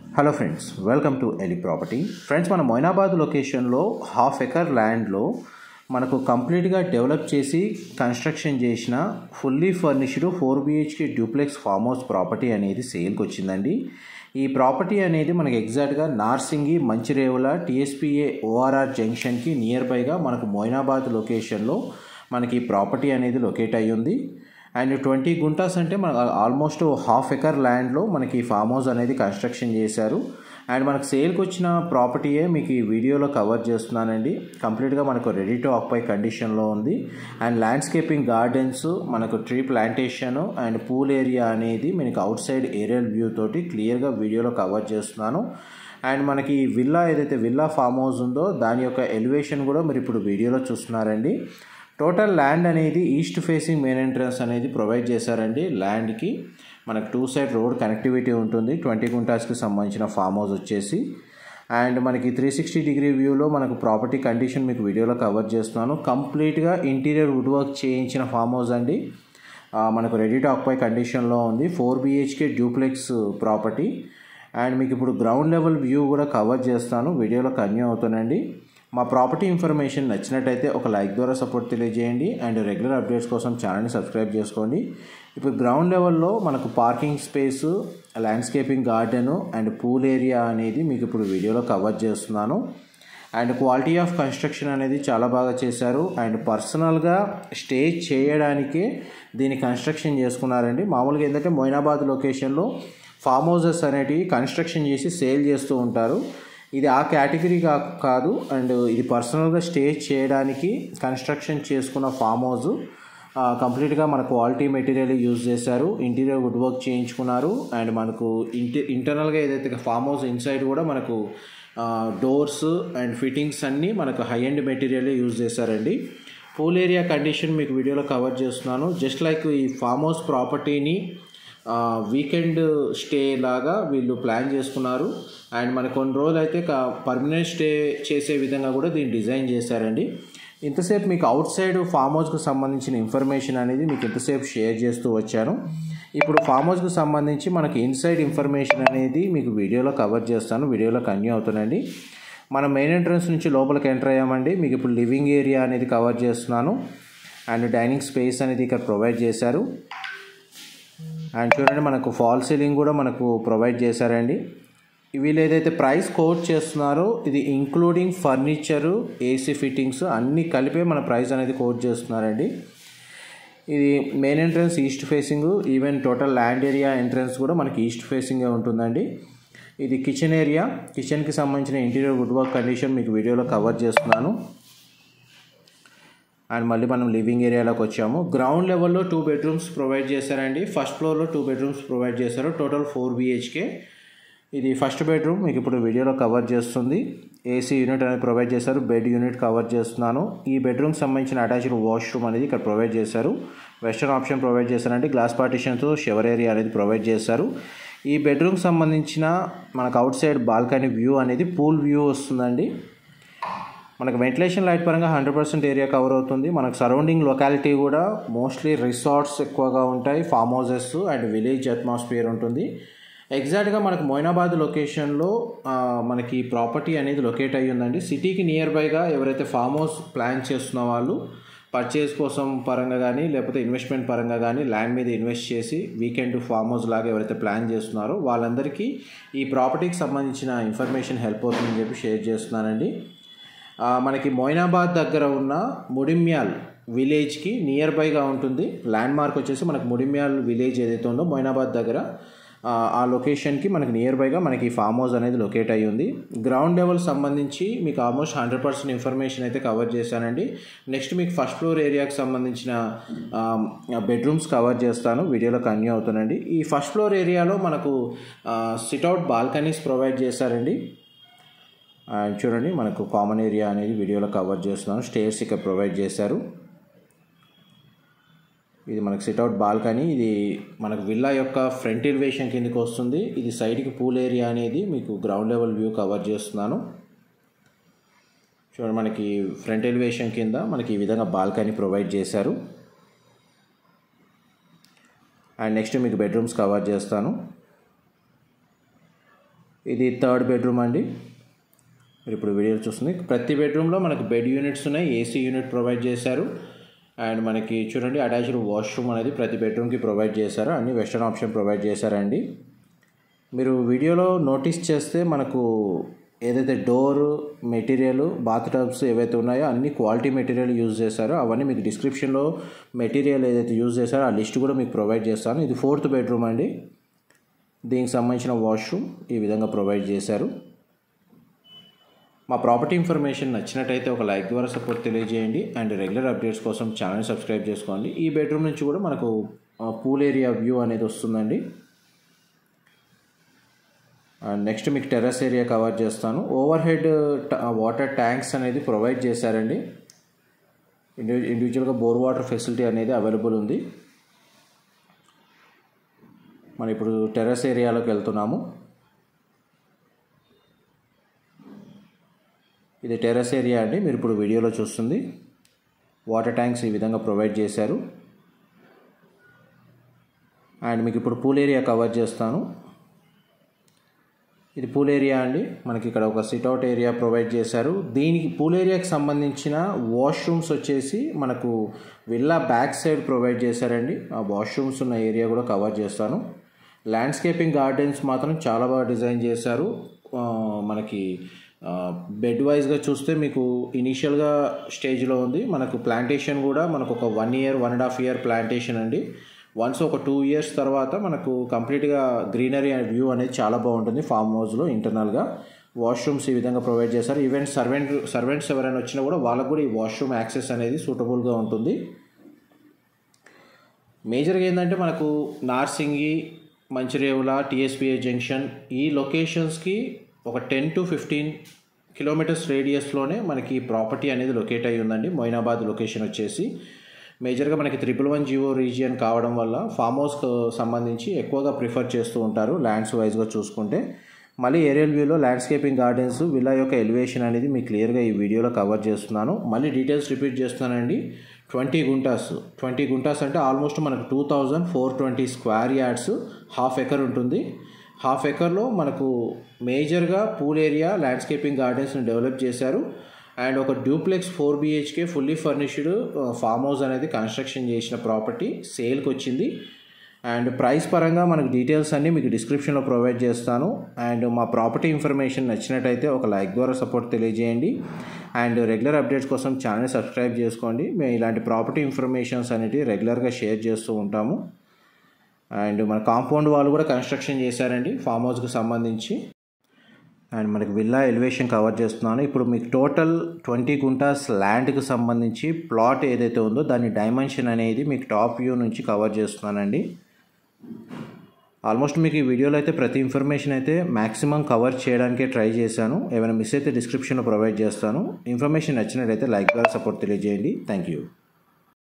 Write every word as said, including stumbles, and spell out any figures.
Hello friends, welcome to ఎలి property. Friends, మన మొయినాబాద్ లొకేషన్లో హాఫ్ ఎకర్ ల్యాండ్లో మనకు కంప్లీట్గా డెవలప్ చేసి కన్స్ట్రక్షన్ చేసిన fully furnished four BHK duplex farm house property అనేది సేల్కి వచ్చిందండి. ఈ ప్రాపర్టీ అనేది మనకి ఎగ్జాక్ట్గా నార్సింగి మంచిరేవుల టీఎస్పీఏ ఓఆర్ఆర్ జంక్షన్కి నియర్ బైగా మనకు మొయినాబాద్ లొకేషన్లో మనకి ఈ ప్రాపర్టీ అనేది లొకేట్ అయ్యి ఉంది. అండ్ ట్వంటీ గుంటాస్ అంటే మన ఆల్మోస్ట్ హాఫ్ ఎకర్ ల్యాండ్లో మనకి ఫామ్ హౌస్ అనేది కన్స్ట్రక్షన్ చేశారు. అండ్ మనకు సేల్కి వచ్చిన ప్రాపర్టీయే మీకు ఈ వీడియోలో కవర్ చేస్తున్నానండి. కంప్లీట్గా మనకు రెడీ టు ఆక్యుపై కండిషన్లో ఉంది. అండ్ ల్యాండ్స్కేపింగ్ గార్డెన్స్, మనకు tree plantation and pool area అనేది మనకి అవుట్ సైడ్ ఏరియల్ వ్యూ తోటి క్లియర్గా వీడియోలో కవర్ చేస్తున్నాను. అండ్ మనకి విల్లా ఏదైతే విల్లా ఫామ్ హౌస్ ఉందో దాని యొక్క ఎలివేషన్ కూడా మీరు ఇప్పుడు వీడియోలో చూస్తున్నారండి. టోటల్ ల్యాండ్ అనేది ఈస్ట్ ఫేసింగ్ మెయిన్ ఎంట్రన్స్ అనేది ప్రొవైడ్ చేశారండి. ల్యాండ్కి మనకు టూ సైడ్ రోడ్ కనెక్టివిటీ ఉంటుంది. ట్వంటీ గుంటాస్కి సంబంధించిన ఫామ్ హౌస్ వచ్చేసి అండ్ మనకి త్రీ సిక్స్టీ డిగ్రీ వ్యూలో మనకు ప్రాపర్టీ కండిషన్ మీకు వీడియోలో కవర్ చేస్తున్నాను. కంప్లీట్గా ఇంటీరియర్ వుడ్ వర్క్ చేయించిన ఫామ్ హౌస్ అండి. మనకు రెడీ టు ఆక్యుపై కండిషన్లో ఉంది. Four BHK duplex property. And మీకు ఇప్పుడు గ్రౌండ్ లెవెల్ వ్యూ కూడా కవర్ చేస్తాను, వీడియోలో కన్యూ అవుతానండి. మా ప్రాపర్టీ ఇన్ఫర్మేషన్ నచ్చినట్టయితే ఒక లైక్ ద్వారా సపోర్ట్ తెలియజేయండి. అండ్ రెగ్యులర్ అప్డేట్స్ కోసం ఛానల్ని సబ్స్క్రైబ్ చేసుకోండి. ఇప్పుడు గ్రౌండ్ లెవెల్లో మనకు parking space, landscaping garden and pool area అనేది మీకు ఇప్పుడు వీడియోలో కవర్ చేస్తున్నాను. అండ్ క్వాలిటీ ఆఫ్ కన్స్ట్రక్షన్ అనేది చాలా బాగా చేశారు. అండ్ పర్సనల్గా స్టే చేయడానికే దీన్ని కన్స్ట్రక్షన్ చేసుకున్నారండి. మామూలుగా ఏంటంటే మొయినాబాద్ లొకేషన్లో ఫామ్ హౌసెస్ అనేటివి కన్స్ట్రక్షన్ చేసి సేల్ చేస్తూ ఉంటారు. ఇది ఆ కేటగిరీ కా కాదు అండ్ ఇది పర్సనల్గా స్టే చేయడానికి కన్స్ట్రక్షన్ చేసుకున్న ఫామ్ హౌస్. కంప్లీట్గా మన క్వాలిటీ మెటీరియల్ యూజ్ చేశారు. ఇంటీరియర్ వుడ్ వర్క్ చేయించుకున్నారు. అండ్ మనకు ఇంటి ఇంటర్నల్గా ఏదైతే ఫామ్ హౌస్ ఇన్సైడ్ కూడా మనకు డోర్స్ అండ్ ఫిట్టింగ్స్ అన్నీ మనకు హై ఎండ్ మెటీరియల్ యూజ్ చేశారండి. పూల్ ఏరియా కండిషన్ మీకు వీడియోలో కవర్ చేస్తున్నాను. జస్ట్ లైక్ ఈ ఫామ్ హౌస్ ప్రాపర్టీని వీకెండ్ స్టే లాగా వీళ్ళు ప్లాన్ చేసుకున్నారు. అండ్ మన కొన్ని రోజులు అయితే పర్మనెంట్ స్టే చేసే విధంగా కూడా దీన్ని డిజైన్ చేశారండి. ఇంతసేపు మీకు అవుట్ సైడ్ ఫామ్ హౌస్కి సంబంధించిన ఇన్ఫర్మేషన్ అనేది మీకు ఇంతసేపు షేర్ చేస్తూ వచ్చాను. ఇప్పుడు ఫామ్ హౌస్కి సంబంధించి మనకి ఇన్సైడ్ ఇన్ఫర్మేషన్ అనేది మీకు వీడియోలో కవర్ చేస్తాను, వీడియోలో కన్యూ అవుతానండి. మనం మెయిన్ ఎంట్రన్స్ నుంచి లోపలికి ఎంటర్ అయ్యామండి. మీకు ఇప్పుడు లివింగ్ ఏరియా అనేది కవర్ చేస్తున్నాను. అండ్ డైనింగ్ స్పేస్ అనేది ఇక్కడ ప్రొవైడ్ చేశారు. అండ్ చూడండి, మనకు ఫాల్ సీలింగ్ కూడా మనకు ప్రొవైడ్ చేశారండి. వీళ్ళు ఏదైతే ప్రైస్ కోట్ చేస్తున్నారో ఇది ఇంక్లూడింగ్ ఫర్నిచరు, ఏసీ ఫిట్టింగ్స్ అన్నీ కలిపే మన ప్రైస్ అనేది కోట్ చేస్తున్నారండి. ఇది main entrance east facing, even total land area entrance కూడా మనకి ఈస్ట్ ఫేసింగే ఉంటుందండి. ఇది కిచెన్ ఏరియా. కిచెన్కి సంబంధించిన ఇంటీరియర్ వుడ్ వర్క్ కండిషన్ మీకు వీడియోలో కవర్ చేస్తున్నాను. అండ్ మళ్ళీ మనం లివింగ్ ఏరియాలోకి వచ్చాము. గ్రౌండ్ లెవెల్లో టూ బెడ్రూమ్స్ ప్రొవైడ్ చేశారండి. ఫస్ట్ ఫ్లోర్లో టూ బెడ్రూమ్స్ ప్రొవైడ్ చేశారు. Total four BHK. ఇది ఫస్ట్ బెడ్రూమ్ మీకు ఇప్పుడు వీడియోలో కవర్ చేస్తుంది. ఏసీ యూనిట్ అనేది ప్రొవైడ్ చేశారు. బెడ్ యూనిట్ కవర్ చేస్తున్నాను. ఈ బెడ్రూమ్కి సంబంధించిన అటాచ్డ్ వాష్రూమ్ అనేది ఇక్కడ ప్రొవైడ్ చేశారు. వెస్టర్న్ ఆప్షన్ ప్రొవైడ్ చేశారండి. గ్లాస్ పార్టిషన్తో షవర్ ఏరియా అనేది ప్రొవైడ్ చేశారు. ఈ బెడ్రూమ్కి సంబంధించిన మనకు అవుట్ సైడ్ బాల్కనీ వ్యూ అనేది పూల్ వ్యూ వస్తుందండి. మనకు వెంటిలేషన్ లైట్ పరంగా హండ్రెడ్ పర్సెంట్ ఏరియా కవర్ అవుతుంది. మనకు సరౌండింగ్ లొకాలిటీ కూడా మోస్ట్లీ రిసార్ట్స్ ఎక్కువగా ఉంటాయి, farm houses and village atmosphere ఉంటుంది. ఎగ్జాక్ట్గా మనకు మొయినాబాద్ లొకేషన్లో మనకి ప్రాపర్టీ అనేది లొకేట్ అయ్యి ఉందండి. సిటీకి నియర్ బైగా ఎవరైతే ఫామ్ హౌస్ ప్లాన్ చేస్తున్న వాళ్ళు పర్చేస్ కోసం పరంగా కానీ లేకపోతే ఇన్వెస్ట్మెంట్ పరంగా కానీ ల్యాండ్ మీద ఇన్వెస్ట్ చేసి వీకెండ్ ఫామ్ హౌస్ లాగా ఎవరైతే ప్లాన్ చేస్తున్నారో వాళ్ళందరికీ ఈ ప్రాపర్టీకి సంబంధించిన ఇన్ఫర్మేషన్ హెల్ప్ అవుతుందని చెప్పి షేర్ చేస్తున్నానండి. మనకి మొయినాబాద్ దగ్గర ఉన్న ముడిమ్యాల్ విలేజ్కి నియర్ బైగా ఉంటుంది. ల్యాండ్ మార్క్ వచ్చేసి మనకు ముడిమ్యాల్ విలేజ్ ఏదైతే ఉందో మొయినాబాద్ దగ్గర ఆ లొకేషన్కి మనకి నియర్ బైగా మనకి ఫామ్ హౌస్ అనేది లొకేట్ అయ్యి ఉంది. గ్రౌండ్ లెవెల్ సంబంధించి మీకు ఆల్మోస్ట్ హండ్రెడ్ పర్సెంట్ ఇన్ఫర్మేషన్ అయితే కవర్ చేశానండి. నెక్స్ట్ మీకు ఫస్ట్ ఫ్లోర్ ఏరియాకి సంబంధించిన బెడ్రూమ్స్ కవర్ చేస్తాను, వీడియోలో కన్యూ అవుతానండి. ఈ ఫస్ట్ ఫ్లోర్ ఏరియాలో మనకు సిట్అవుట్ బాల్కనీస్ ప్రొవైడ్ చేశారండి. అండ్ చూడండి, మనకు కామన్ ఏరియా అనేది వీడియోలో కవర్ చేస్తున్నాను. స్టేర్స్ ఇక్కడ ప్రొవైడ్ చేశారు. ఇది మనకు సిట్అవుట్ బాల్కనీ. ఇది మనకు విల్లా యొక్క ఫ్రంట్ ఎలివేషన్ కిందకి వస్తుంది. ఇది సైడ్కి పూల్ ఏరియా అనేది మీకు గ్రౌండ్ లెవెల్ వ్యూ కవర్ చేస్తున్నాను. చూడండి, మనకి ఫ్రంట్ ఎలివేషన్ కింద మనకి ఈ విధంగా బాల్కనీ ప్రొవైడ్ చేశారు. అండ్ నెక్స్ట్ మీకు బెడ్రూమ్స్ కవర్ చేస్తాను. ఇది థర్డ్ బెడ్రూమ్ అండి. మీరు ఇప్పుడు వీడియో చూస్తుంది. ప్రతి బెడ్రూమ్లో మనకు బెడ్ యూనిట్స్ ఉన్నాయి, ఏసీ యూనిట్ ప్రొవైడ్ చేశారు. అండ్ మనకి చూడండి అటాచ్డ్ వాష్రూమ్ అనేది ప్రతి బెడ్రూమ్కి ప్రొవైడ్ చేశారు. అన్ని వెస్టర్న్ ఆప్షన్ ప్రొవైడ్ చేశారండి. మీరు వీడియోలో నోటీస్ చేస్తే మనకు ఏదైతే డోర్ మెటీరియల్, బాత్ టబ్స్ ఏవైతే ఉన్నాయో అన్ని క్వాలిటీ మెటీరియల్ యూజ్ చేశారో అవన్నీ మీకు డిస్క్రిప్షన్లో మెటీరియల్ ఏదైతే యూజ్ చేశారో ఆ లిస్ట్ కూడా మీకు ప్రొవైడ్ చేస్తాను. ఇది ఫోర్త్ బెడ్రూమ్ అండి. దీనికి సంబంధించిన వాష్రూమ్ ఈ విధంగా ప్రొవైడ్ చేశారు. మా ప్రాపర్టీ ఇన్ఫర్మేషన్ నచ్చినట్టయితే ఒక లైక్ ద్వారా సపోర్ట్ తెలియజేయండి. అండ్ రెగ్యులర్ అప్డేట్స్ కోసం ఛానల్ సబ్స్క్రైబ్ చేసుకోండి. ఈ బెడ్రూమ్ నుంచి కూడా మనకు పూల్ ఏరియా వ్యూ అనేది వస్తుందండి. అండ్ నెక్స్ట్ మీకు టెర్రస్ ఏరియా కవర్ చేస్తాను. ఓవర్ హెడ్ వాటర్ ట్యాంక్స్ అనేది ప్రొవైడ్ చేశారండి. ఇండివిజువల్గా బోర్ వాటర్ ఫెసిలిటీ అనేది అవైలబుల్ ఉంది. మనం ఇప్పుడు టెర్రస్ ఏరియాలోకి వెళ్తున్నాము. ఇది టెర్రస్ ఏరియా అండి. మీరు ఇప్పుడు వీడియోలో చూస్తుంది వాటర్ ట్యాంక్స్ ఈ విధంగా ప్రొవైడ్ చేశారు. అండ్ మీకు ఇప్పుడు పూల్ ఏరియా కవర్ చేస్తాను. ఇది పూల్ ఏరియా అండి. మనకి ఇక్కడ ఒక సిట్అవుట్ ఏరియా ప్రొవైడ్ చేశారు. దీనికి పూల్ ఏరియాకి సంబంధించిన వాష్రూమ్స్ వచ్చేసి మనకు విల్లా బ్యాక్ సైడ్ ప్రొవైడ్ చేశారండి. ఆ వాష్రూమ్స్ ఉన్న ఏరియా కూడా కవర్ చేస్తాను. ల్యాండ్స్కేపింగ్ గార్డెన్స్ మాత్రం చాలా బాగా డిజైన్ చేశారు. మనకి బెడ్ వైజ్గా చూస్తే మీకు ఇనీషియల్గా స్టేజ్లో ఉంది. మనకు ప్లాంటేషన్ కూడా మనకు ఒక one year one and half year plantation అండి. వన్స్ ఒక టూ ఇయర్స్ తర్వాత మనకు కంప్లీట్గా గ్రీనరీ అండ్ వ్యూ అనేది చాలా బాగుంటుంది ఫామ్ హౌస్లో. ఇంటర్నల్గా వాష్రూమ్స్ ఈ విధంగా ప్రొవైడ్ చేశారు. ఈవెన్ సర్వెంట్ సర్వెంట్స్ ఎవరైనా వచ్చినా కూడా వాళ్ళకు కూడా ఈ వాష్రూమ్ యాక్సెస్ అనేది సూటబుల్గా ఉంటుంది. మేజర్గా ఏంటంటే మనకు నార్సింగి, మంచిర్యాల, టీఎస్పీఏ జంక్షన్ ఈ లొకేషన్స్కి ఒక టెన్ టు ఫిఫ్టీన్ కిలోమీటర్స్ రేడియస్లోనే మనకి ప్రాపర్టీ అనేది లొకేట్ అయ్యి ఉందండి. మొయినాబాద్ లొకేషన్ వచ్చేసి మేజర్గా మనకి త్రిపుల్ వన్ జియో రీజియన్ కావడం వల్ల ఫామ్ హౌస్కి సంబంధించి ఎక్కువగా ప్రిఫర్ చేస్తూ ఉంటారు ల్యాండ్స్ వైజ్గా చూసుకుంటే. మళ్ళీ ఏరియల్ వ్యూలో ల్యాండ్స్కేపింగ్ గార్డెన్స్ విల్లా యొక్క ఎలివేషన్ అనేది మీకు క్లియర్గా ఈ వీడియోలో కవర్ చేస్తున్నాను. మళ్ళీ డీటెయిల్స్ రిపీట్ చేస్తున్నానండి. ట్వంటీ గుంటాస్ ట్వంటీ గుంటాస్ అంటే ఆల్మోస్ట్ మనకు two thousand four twenty square yards, half acre ఉంటుంది. హాఫ్ ఎకర్లో మనకు మేజర్గా పూల్ ఏరియా, ల్యాండ్స్కేపింగ్ గార్డెన్స్ని డెవలప్ చేశారు. అండ్ ఒక duplex four BHK fully furnished farm house అనేది కన్స్ట్రక్షన్ చేసిన ప్రాపర్టీ సేల్కి వచ్చింది. అండ్ ప్రైస్ పరంగా మనకు డీటెయిల్స్ అన్నీ మీకు డిస్క్రిప్షన్లో ప్రొవైడ్ చేస్తాను. అండ్ మా ప్రాపర్టీ ఇన్ఫర్మేషన్ నచ్చినట్టయితే ఒక లైక్ ద్వారా సపోర్ట్ తెలియజేయండి. అండ్ రెగ్యులర్ అప్డేట్స్ కోసం ఛానల్ సబ్స్క్రైబ్ చేసుకోండి. మేము ఇలాంటి ప్రాపర్టీ ఇన్ఫర్మేషన్స్ అనేవి రెగ్యులర్గా షేర్ చేస్తూ ఉంటాము. అండ్ మన కాంపౌండ్ వాళ్ళు కూడా కన్స్ట్రక్షన్ చేశారండి ఫామ్ హౌస్కి సంబంధించి. అండ్ మనకి విల్లా ఎలివేషన్ కవర్ చేస్తున్నాను. ఇప్పుడు మీకు టోటల్ ట్వంటీ గుంటాస్ ల్యాండ్కి సంబంధించి ప్లాట్ ఏదైతే ఉందో దాని డైమెన్షన్ అనేది మీకు టాప్ వ్యూ నుంచి కవర్ చేస్తున్నానండి. ఆల్మోస్ట్ మీకు ఈ వీడియోలో అయితే ప్రతి ఇన్ఫర్మేషన్ అయితే మ్యాక్సిమం కవర్ చేయడానికే ట్రై చేశాను. ఏమైనా మిస్ అయితే డిస్క్రిప్షన్లో ప్రొవైడ్ చేస్తాను. ఇన్ఫర్మేషన్ నచ్చినట్లయితే లైక్ ద్వారా సపోర్ట్ తెలియజేయండి. Thank you.